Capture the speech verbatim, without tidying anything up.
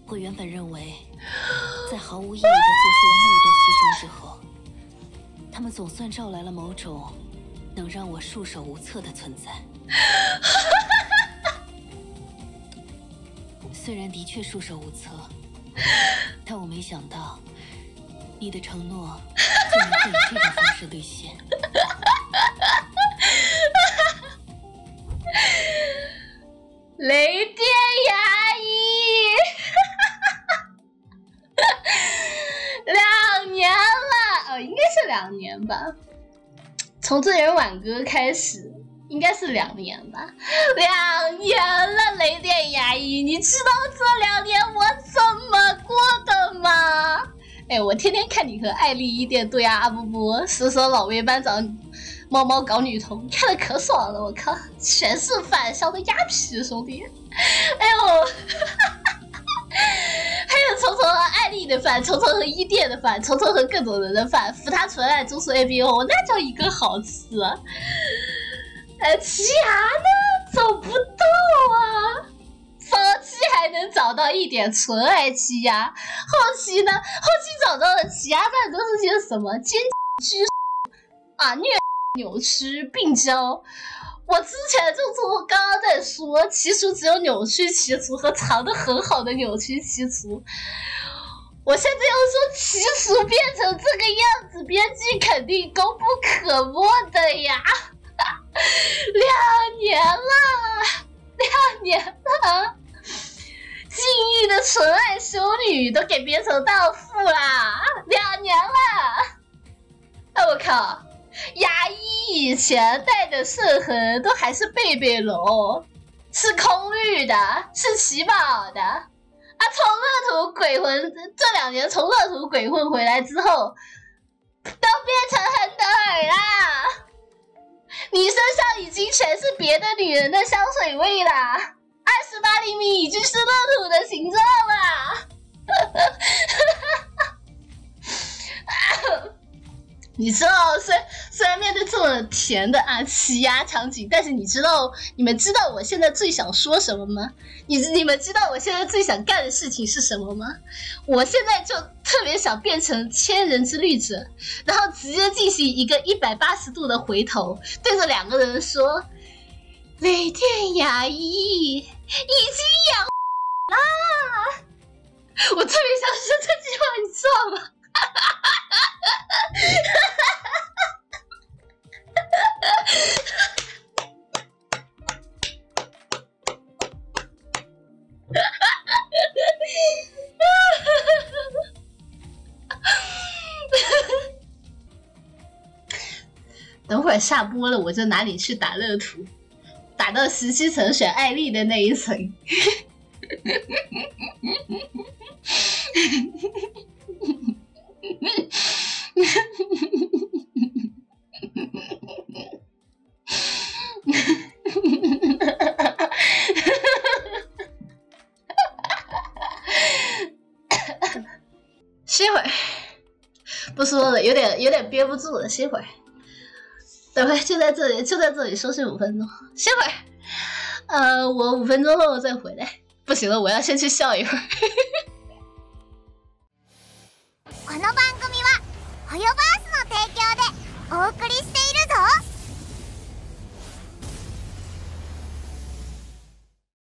我原本认为，在毫无意义的做出了那么多牺牲之后，他们总算招来了某种能让我束手无策的存在。虽然的确束手无策，但我没想到你的承诺竟然会以这种方式兑现。 雷电牙医。两年了，哦，应该是两年吧。从这人挽歌开始，应该是两年吧。两年了，雷电牙医，你知道这两年我怎么过的吗？哎，我天天看你和艾丽伊店对啊阿布布，死守老魏班长，猫猫搞女童，看得可爽了，我靠，全是饭，笑得鸭皮，兄弟。哎呦。还有虫虫和艾丽的饭，虫虫和伊甸的饭，虫虫和各种人的饭，扶他纯爱中枢 A B O， 那叫一个好吃啊！呃，奇牙呢？找不到啊！早期还能找到一点纯爱奇牙，后期呢？后期找到的奇牙饭都是些什么奸居啊、虐扭曲、病娇。我之前就从刚刚在说，奇厨只有扭曲奇厨和藏得很好的扭曲奇厨。我现在又说奇厨变成这个样子，编剧肯定功不可没的呀！两年了，两年了，静义的纯爱修女都给编成荡妇啦，两年了！哎，我靠！牙医以前带的圣痕都还是贝贝龙，是空绿的，是奇宝的啊！从乐土鬼魂这两年从乐土鬼混回来之后，都变成亨德尔啦！你身上已经全是别的女人的香水味啦，二十八厘米已经是乐土的形状啦！你知道，虽虽然面对这么甜的啊奇牙场景，但是你知道，你们知道我现在最想说什么吗？你你们知道我现在最想干的事情是什么吗？我现在就特别想变成千人之律者，然后直接进行一个一百八十度的回头，对着两个人说：“雷电牙医已经养啦！”我特别想说这句话，你知道吗？等会儿下播了，我就拿你去打乐图，打到十七层选艾丽的那一层。歇会儿，不说了，有点有点憋不住了，歇会儿。等会就在这里，就在这里休息五分钟，歇会儿。呃，我五分钟后再回来。不行了，我要先去笑一会儿。 この番組はホヨバースの提供でお送りして